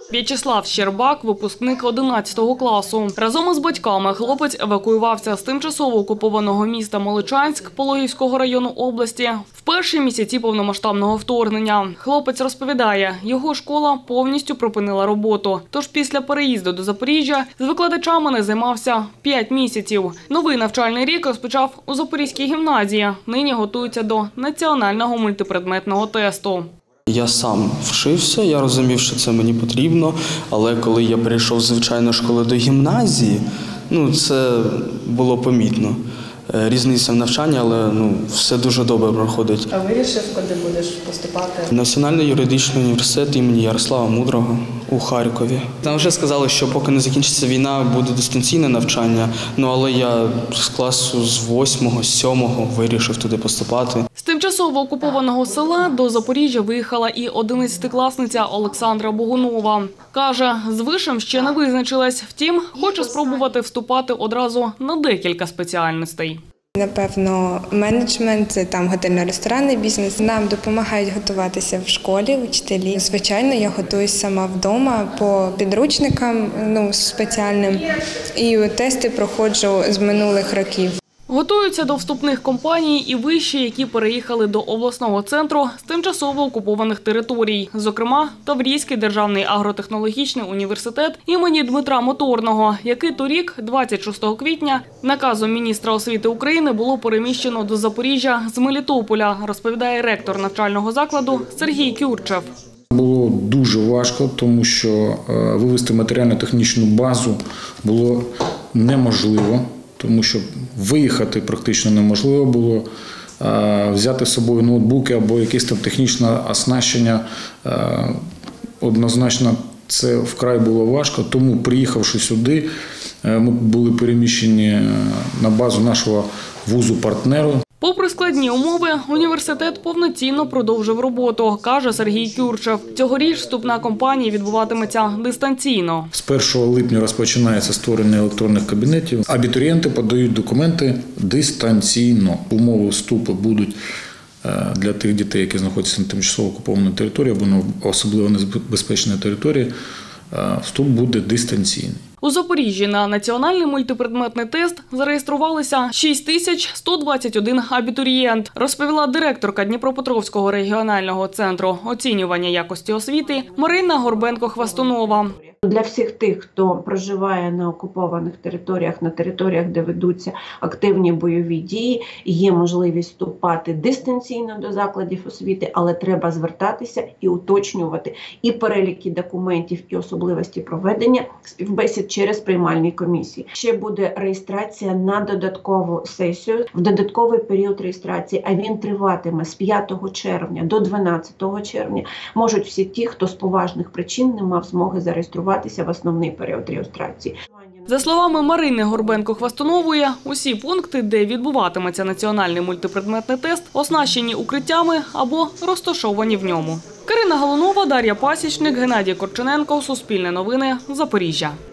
В'ячеслав Щербак – випускник 11 класу. Разом із батьками хлопець евакуювався з тимчасово окупованого міста Моличанськ Пологівського району області в перші місяці повномасштабного вторгнення. Хлопець розповідає, його школа повністю припинила роботу. Тож після переїзду до Запоріжжя з викладачами не займався 5 місяців. Новий навчальний рік розпочав у Запорізькій гімназії. Нині готується до національного мультипредметного тесту. Я сам вчився, я розумів, що це мені потрібно, але коли я перейшов з звичайної школи до гімназії, це було помітно. Різниця в навчанні, але все дуже добре проходить. А вирішив, куди будеш поступати? Національний юридичний університет імені Ярослава Мудрого у Харкові. Там вже сказали, що поки не закінчиться війна, буде дистанційне навчання, але я з класу з 8-го, 7-го вирішив туди поступати. З тимчасово окупованого села до Запоріжжя виїхала і 11-класниця Олександра Богунова. Каже, з вишем ще не визначилась, втім, хоче спробувати вступати одразу на декілька спеціальностей. Напевно, менеджмент, це там готельно-ресторанний бізнес. Нам допомагають готуватися в школі, вчителі. Звичайно, я готуюсь сама вдома по підручникам спеціальним і тести проходжу з минулих років. Готуються до вступних кампаній і виші, які переїхали до обласного центру з тимчасово окупованих територій. Зокрема, Таврійський державний агротехнологічний університет імені Дмитра Моторного, який торік, 26 квітня, наказом міністра освіти України було переміщено до Запоріжжя з Мелітополя, розповідає ректор навчального закладу Сергій Кюрчев. Було дуже важко, тому що вивести матеріально-технічну базу було неможливо. Тому що виїхати практично неможливо було, взяти з собою ноутбуки або якесь там технічне оснащення, однозначно це вкрай було важко. Тому, приїхавши сюди, ми були переміщені на базу нашого вузу-партнеру. Попри складні умови, університет повноцінно продовжив роботу, каже Сергій Кюрчев. Цьогоріч вступна кампанія відбуватиметься дистанційно. З 1 липня розпочинається створення електронних кабінетів. Абітурієнти подають документи дистанційно. Умови вступу будуть для тих дітей, які знаходяться на тимчасово окупованій території або на особливо небезпечній території. Вступ буде дистанційний. У Запоріжжі на національний мультипредметний тест зареєструвалися 6121 абітурієнт, розповіла директорка Дніпропетровського регіонального центру оцінювання якості освіти Марина Горбенко-Хвастунова. Для всіх тих, хто проживає на окупованих територіях, на територіях, де ведуться активні бойові дії, є можливість вступати дистанційно до закладів освіти, але треба звертатися і уточнювати і переліки документів, і особливості проведення співбесід через приймальні комісії. Ще буде реєстрація на додаткову сесію, в додатковий період реєстрації, а він триватиме з 5 червня до 12 червня. Можуть всі ті, хто з поважних причин не мав змоги зареєструватися в основний період реєстрації. За словами Марини Горбенко-Хвастунової, усі пункти, де відбуватиметься національний мультипредметний тест, оснащені укриттями або розташовані в ньому. Карина Галунова, Дар'я Пасічник, Геннадій Корчененко, Суспільне новини, Запоріжжя.